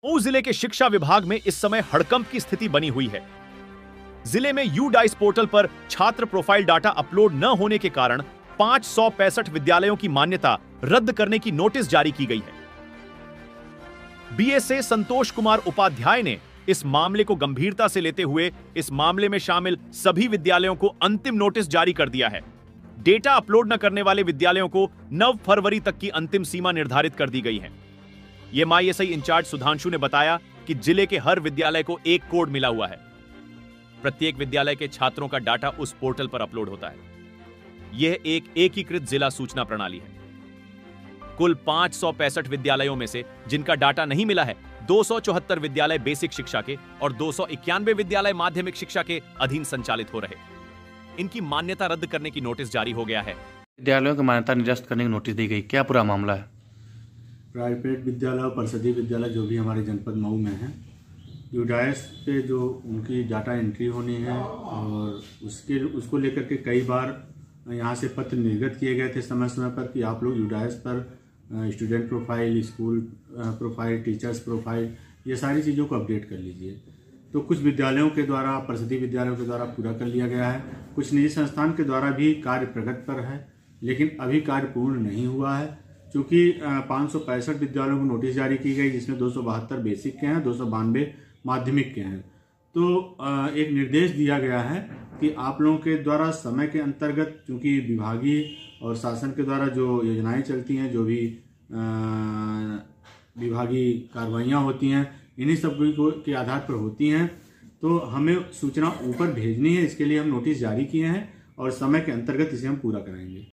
मऊ जिले के शिक्षा विभाग में इस समय हड़कंप की स्थिति बनी हुई है। जिले में यूडाइस पोर्टल पर छात्र प्रोफाइल डाटा अपलोड न होने के कारण 565 विद्यालयों की मान्यता रद्द करने की नोटिस जारी की गई है। बीएसए संतोष कुमार उपाध्याय ने इस मामले को गंभीरता से लेते हुए इस मामले में शामिल सभी विद्यालयों को अंतिम नोटिस जारी कर दिया है। डेटा अपलोड न करने वाले विद्यालयों को 9 फरवरी तक की अंतिम सीमा निर्धारित कर दी गई है। ये MySI इंचार्ज सुधांशु ने बताया कि जिले के हर विद्यालय को एक कोड मिला हुआ है। प्रत्येक विद्यालय के छात्रों का डाटा उस पोर्टल पर अपलोड होता है। यह एक एकीकृत जिला सूचना प्रणाली है। कुल 565 विद्यालयों में से जिनका डाटा नहीं मिला है, 274 विद्यालय बेसिक शिक्षा के और 291 विद्यालय माध्यमिक शिक्षा के अधीन संचालित हो रहे। इनकी मान्यता रद्द करने की नोटिस जारी हो गया है। विद्यालयों की मान्यता निरस्त करने की नोटिस दी गई, क्या पूरा मामला है? प्राइवेट विद्यालय और परिषदीय विद्यालय जो भी हमारे जनपद मऊ में हैं, यूडाइस पे जो उनकी डाटा एंट्री होनी है और उसको लेकर के कई बार यहाँ से पत्र निर्गत किए गए थे समय समय पर कि आप लोग यूडाइस पर student profile, school profile, teachers profile, ये सारी चीज़ों को अपडेट कर लीजिए। तो कुछ विद्यालयों के द्वारा, परिषदीय विद्यालयों के द्वारा पूरा कर लिया गया है। कुछ निजी संस्थान के द्वारा भी कार्य प्रगति पर है, लेकिन अभी कार्य पूर्ण नहीं हुआ है। चूँकि 565 विद्यालयों को नोटिस जारी की गई, जिसमें 272 बेसिक के हैं, 292 माध्यमिक के हैं। तो एक निर्देश दिया गया है कि आप लोगों के द्वारा समय के अंतर्गत, चूँकि विभागीय और शासन के द्वारा जो योजनाएं चलती हैं, जो भी विभागीय कार्रवाइयाँ होती हैं, इन्हीं सब के आधार पर होती हैं। तो हमें सूचना ऊपर भेजनी है, इसके लिए हम नोटिस जारी किए हैं और समय के अंतर्गत इसे हम पूरा कराएंगे।